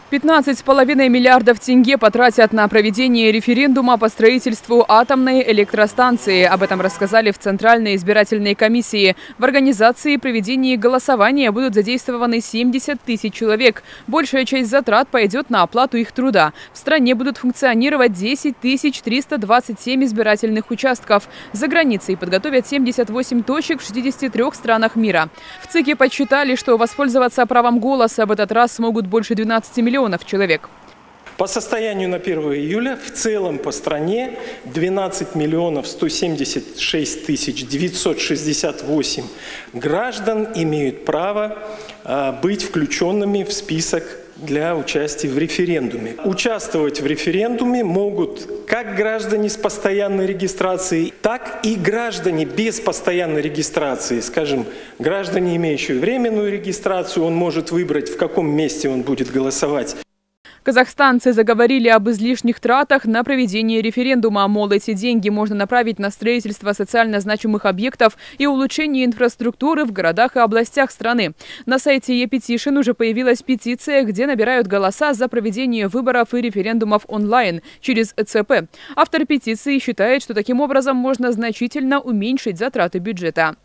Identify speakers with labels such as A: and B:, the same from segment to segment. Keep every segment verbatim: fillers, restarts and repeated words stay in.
A: пятнадцать с половиной миллиардов тенге потратят на проведение референдума по строительству атомной электростанции. Об этом рассказали в Центральной избирательной комиссии. В организации и проведении голосования будут задействованы семьдесят тысяч человек. Большая часть затрат пойдет на оплату их труда. В стране будут функционировать десять тысяч триста двадцать семь избирательных участков. За границей подготовят семьдесят восемь точек в шестидесяти трёх странах мира. В ЦИКе подсчитали, что воспользоваться правом голоса в этот раз смогут больше двенадцати миллионов человек.
B: По состоянию на первое июля в целом по стране двенадцать миллионов сто семьдесят шесть тысяч девятьсот шестьдесят восемь граждан имеют право а, быть включенными в список для участия в референдуме. Участвовать в референдуме могут как граждане с постоянной регистрацией, так и граждане без постоянной регистрации. Скажем, граждане, имеющие временную регистрацию, он может выбрать, в каком месте он будет голосовать.
A: Казахстанцы заговорили об излишних тратах на проведение референдума. Мол, эти деньги можно направить на строительство социально значимых объектов и улучшение инфраструктуры в городах и областях страны. На сайте e-Petition уже появилась петиция, где набирают голоса за проведение выборов и референдумов онлайн через ЦП. Автор петиции считает, что таким образом можно значительно уменьшить затраты бюджета.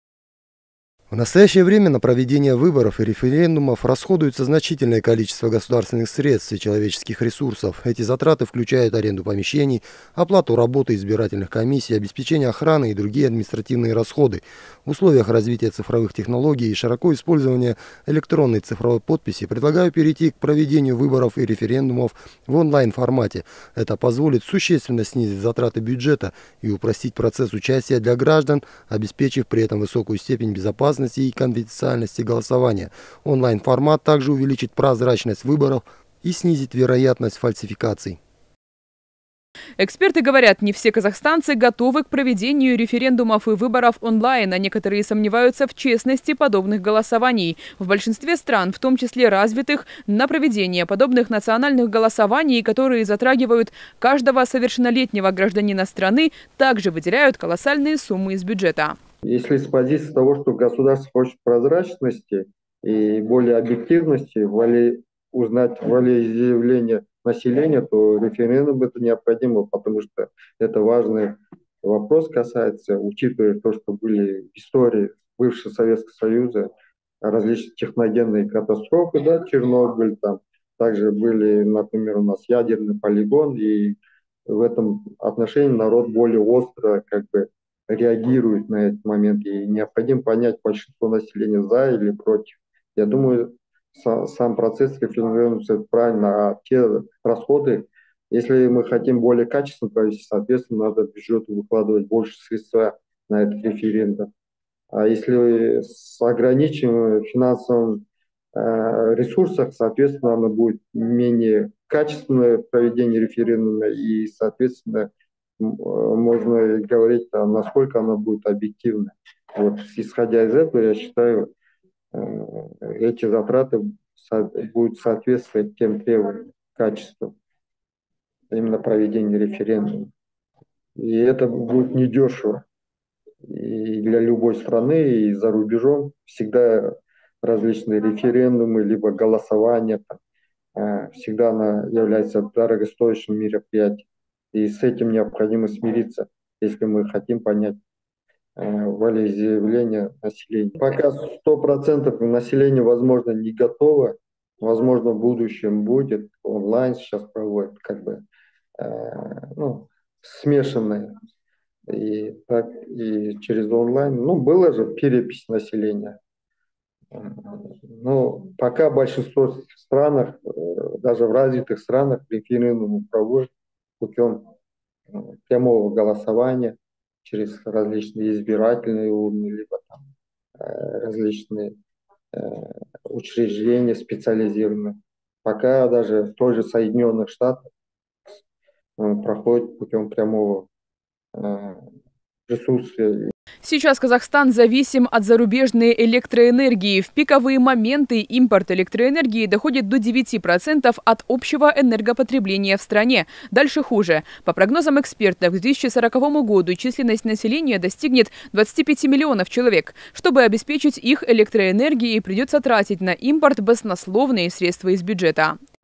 C: В настоящее время на проведение выборов и референдумов расходуется значительное количество государственных средств и человеческих ресурсов. Эти затраты включают аренду помещений, оплату работы избирательных комиссий, обеспечение охраны и другие административные расходы. В условиях развития цифровых технологий и широко использования электронной цифровой подписи предлагаю перейти к проведению выборов и референдумов в онлайн-формате. Это позволит существенно снизить затраты бюджета и упростить процесс участия для граждан, обеспечив при этом высокую степень безопасности и конфиденциальности голосования. Онлайн-формат также увеличит прозрачность выборов и снизит вероятность фальсификаций.
A: Эксперты говорят, не все казахстанцы готовы к проведению референдумов и выборов онлайн, а некоторые сомневаются в честности подобных голосований. В большинстве стран, в том числе развитых, на проведение подобных национальных голосований, которые затрагивают каждого совершеннолетнего гражданина страны, также выделяют колоссальные суммы из бюджета.
D: Если с позиции того, что государство хочет прозрачности и более объективности, воли, узнать волеизъявление населения, то референдум это необходимо, потому что это важный вопрос касается, учитывая то, что были в истории бывшего Советского Союза различные техногенные катастрофы, да, Чернобыль, там также были, например, у нас ядерный полигон, и в этом отношении народ более остро как бы реагирует на этот момент, и необходимо понять, большинство населения за или против. Я думаю, сам процесс референдума это правильно, а те расходы, если мы хотим более качественно провести, соответственно, надо в бюджет выкладывать больше средств на этот референдум. А если с ограниченным финансовым э, ресурсах, соответственно, оно будет менее качественное проведение референдума и, соответственно, можно говорить, а насколько она будет объективна. Вот, исходя из этого, я считаю, эти затраты будут соответствовать тем требованиям качеству именно проведения референдума. И это будет недешево. И для любой страны, и за рубежом всегда различные референдумы, либо голосования, всегда она является дорогостоящим мероприятием. И с этим необходимо смириться, если мы хотим понять э, волеизъявление населения. Пока сто процентов населения, возможно, не готово, возможно, в будущем будет, онлайн сейчас проводят, как бы, э, ну, смешанные. И, так, и через онлайн, ну, была же перепись населения. Но пока большинство странах, даже в развитых странах, референдумы проводят путем прямого голосования через различные избирательные урны, либо там, э, различные э, учреждения специализированные. Пока даже в той же Соединенных Штатах э, проходит путем прямого э, присутствия.
A: Сейчас Казахстан зависим от зарубежной электроэнергии. В пиковые моменты импорт электроэнергии доходит до девяти процентов от общего энергопотребления в стране. Дальше хуже. По прогнозам экспертов, к две тысячи сороковому году численность населения достигнет двадцати пяти миллионов человек. Чтобы обеспечить их электроэнергией, придется тратить на импорт баснословные средства из бюджета.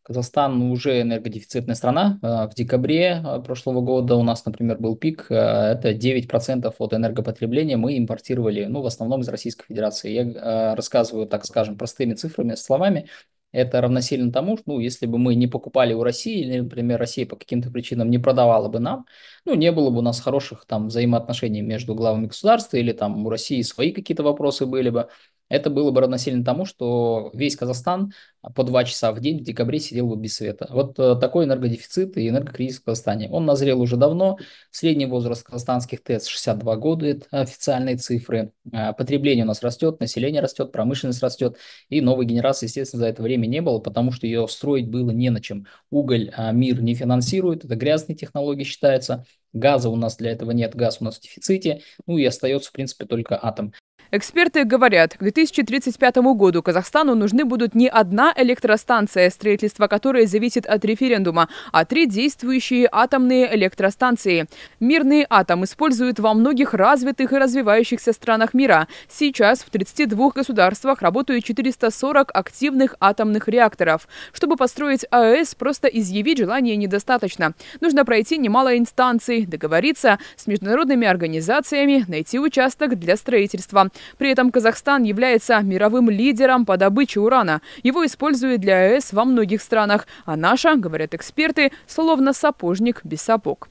E: Казахстан уже энергодефицитная страна. В декабре прошлого года у нас, например, был пик. Это девять процентов от энергопотребления мы импортировали, ну, в основном из Российской Федерации. Я рассказываю, так скажем, простыми цифрами, словами. Это равносильно тому, что, ну, если бы мы не покупали у России, или, например, Россия по каким-то причинам не продавала бы нам, ну, не было бы у нас хороших там взаимоотношений между главами государства, или там у России свои какие-то вопросы были бы. Это было бы равносильно тому, что весь Казахстан по два часа в день в декабре сидел бы без света. Вот э, такой энергодефицит и энергокризис в Казахстане. Он назрел уже давно. Средний возраст казахстанских ТЭЦ шестьдесят два года, это официальные цифры. Э, потребление у нас растет, население растет, промышленность растет. И новой генерации, естественно, за это время не было, потому что ее строить было не на чем. Уголь э, мир не финансирует, это грязные технологии считаются. Газа у нас для этого нет, газ у нас в дефиците. Ну и остается, в принципе, только атом.
A: Эксперты говорят, к две тысячи тридцать пятому году Казахстану нужны будут не одна электростанция, строительство которой зависит от референдума, а три действующие атомные электростанции. Мирный атом используют во многих развитых и развивающихся странах мира. Сейчас в тридцати двух государствах работают четыреста сорок активных атомных реакторов. Чтобы построить АЭС, просто изъявить желание недостаточно. Нужно пройти немало инстанций, договориться с международными организациями, найти участок для строительства. При этом Казахстан является мировым лидером по добыче урана. Его используют для АЭС во многих странах. А наша, говорят эксперты, словно сапожник без сапог.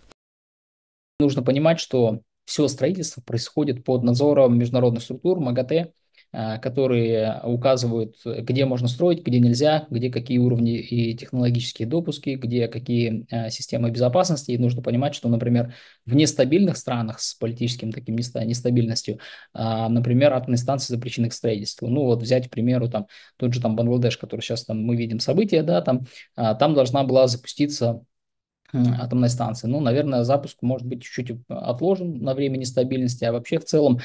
E: Нужно понимать, что все строительство происходит под надзором международных структур, МАГАТЭ, которые указывают, где можно строить, где нельзя, где какие уровни и технологические допуски, где какие системы безопасности. И нужно понимать, что, например, в нестабильных странах с политическим таким нестабильностью, например, атомные станции запрещены к строительству. Ну вот взять, к примеру, там, тот же там Бангладеш, который сейчас там мы видим события, да, там, там должна была запуститься атомной станции. Ну, наверное, запуск может быть чуть-чуть отложен на время нестабильности, а вообще в целом,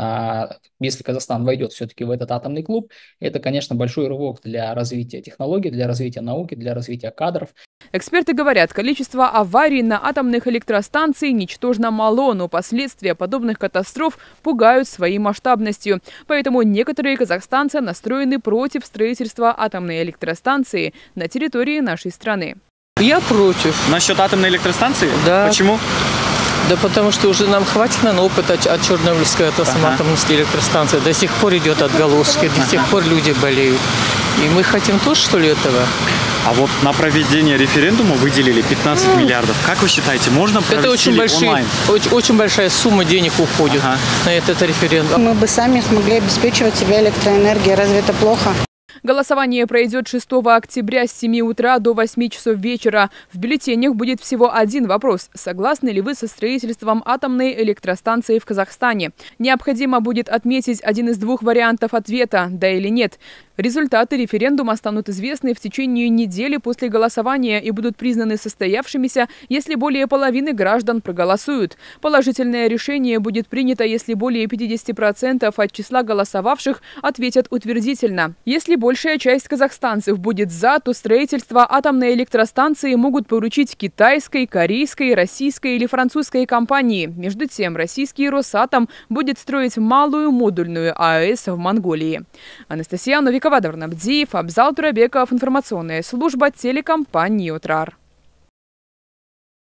E: если Казахстан войдет все-таки в этот атомный клуб, это, конечно, большой рывок для развития технологий, для развития науки, для развития кадров.
A: Эксперты говорят, количество аварий на атомных электростанциях ничтожно мало, но последствия подобных катастроф пугают своей масштабностью. Поэтому некоторые казахстанцы настроены против строительства атомной электростанции на территории нашей страны.
F: Я против.
G: Насчет атомной электростанции?
F: Да.
G: Почему?
F: Да потому что уже нам хватит, наверное, опыта от Чернобыльской ага. атомной электростанции. До сих пор идет отголоски, до ага. сих пор люди болеют. И мы хотим тоже, что ли, этого?
G: А вот на проведение референдума выделили пятнадцать ну, миллиардов. Как вы считаете, можно провести
F: это очень большие,
G: онлайн?
F: Очень, очень большая сумма денег уходит ага. на этот референдум.
H: Мы бы сами смогли обеспечивать себя электроэнергией. Разве это плохо?
A: Голосование пройдет шестого октября с семи утра до восьми часов вечера. В бюллетенях будет всего один вопрос. Согласны ли вы со строительством атомной электростанции в Казахстане? Необходимо будет отметить один из двух вариантов ответа – да или нет. Результаты референдума станут известны в течение недели после голосования и будут признаны состоявшимися, если более половины граждан проголосуют. Положительное решение будет принято, если более пятидесяти процентов от числа голосовавших ответят утвердительно. Если большая часть казахстанцев будет за, то строительство атомной электростанции могут поручить китайской, корейской, российской или французской компании. Между тем, российский Росатом будет строить малую модульную АЭС в Монголии. Анастасия Новикова, Абзал Турабеков, информационная служба телекомпании «Отрар».